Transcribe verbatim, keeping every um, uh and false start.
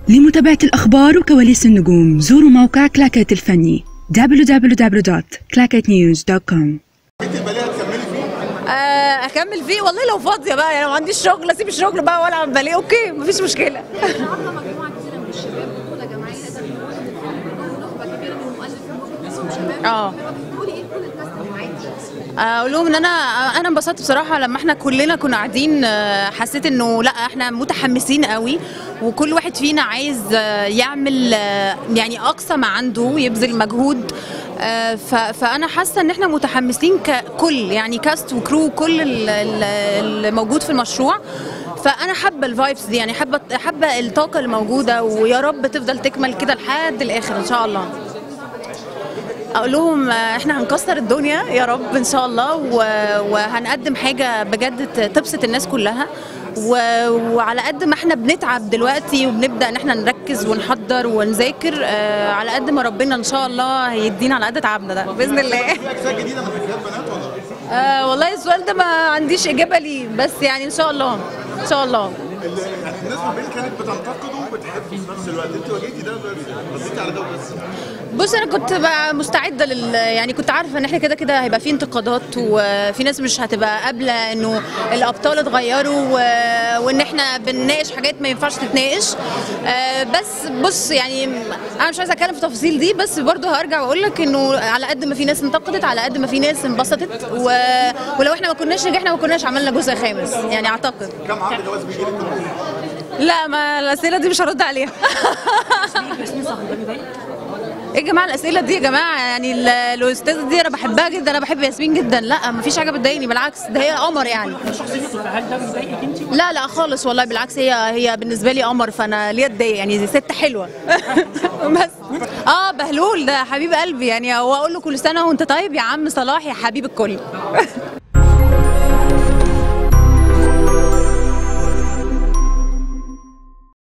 لمتابعة الأخبار وكواليس النجوم زوروا موقع كلاكيت الفني دبليو دبليو دبليو دوت كلاكيت نيوز دوت كوم. انت الباليه هتكملي فيه؟ آه اكمل فيه والله لو فاضيه بقى، يعني لو ما عنديش شغل اسيب الشغل بقى والعب باليه، اوكي مفيش مشكله. النهارده مجموعه كبيره من الشباب بطوله جماعيه نقدر نقول نخبه كبيره من المؤلفين اسمهم شباب. اه تقولي ايه كل الناس اللي معاكي؟ اقول لهم ان انا انا انبسطت بصراحه لما احنا كلنا كنا قاعدين، حسيت انه لا احنا متحمسين قوي، وكل واحد فينا عايز يعمل يعني اقصى ما عنده، يبذل مجهود. فانا حاسه ان احنا متحمسين ككل، يعني كاست وكرو، كل اللي موجود في المشروع. فانا حابه الفايبس دي، يعني حابه حابه الطاقه الموجوده، ويا رب تفضل تكمل كده لحد الاخر ان شاء الله. اقول لهم احنا هنكسر الدنيا يا رب ان شاء الله، وهنقدم حاجه بجد تبسط الناس كلها. وعلى قد ما احنا بنتعب دلوقتي وبنبدا ان احنا نركز ونحضر ونذاكر، على قد ما ربنا ان شاء الله هيدينا على قد تعبنا ده باذن الله. في اجزاء جديده من حكايات بنات ولا؟ آه والله السؤال ده ما عنديش اجابه ليه، بس يعني ان شاء الله ان شاء الله. يعني الناس ما بين كانت بتنتقده وبتحب في نفس الوقت، انت واجهتي ده رديتي على ده بس؟ بص انا كنت بقى مستعده لل يعني كنت عارفه ان احنا كده كده هيبقى في انتقادات، وفي ناس مش هتبقى قابله انه الابطال اتغيروا، و... وان احنا بنناقش حاجات ما ينفعش تتناقش. آه بس بص يعني انا مش عايزه اتكلم في التفاصيل دي، بس برضه هرجع واقول لك انه على قد ما في ناس انتقدت، على قد ما في ناس انبسطت، و... ولو احنا ما كناش نجحنا ما كناش عملنا جزء خامس يعني اعتقد. كم عقد جواز بيجي لك؟ لا ما الاسئله دي مش هرد عليها. ايه يا جماعه الاسئله دي يا جماعه؟ يعني الاستاذه دي انا بحبها جدا، انا بحب ياسمين جدا. لا ما فيش حاجه بتضايقني، بالعكس ده هي قمر يعني. هل ده بيضايقك انت؟ لا لا خالص والله، بالعكس هي هي بالنسبه لي قمر، فانا ليه اتضايق؟ يعني ست حلوه. بس اه بهلول ده حبيب قلبي يعني، واقول له كل سنه وانت طيب يا عم صلاح يا حبيب الكل.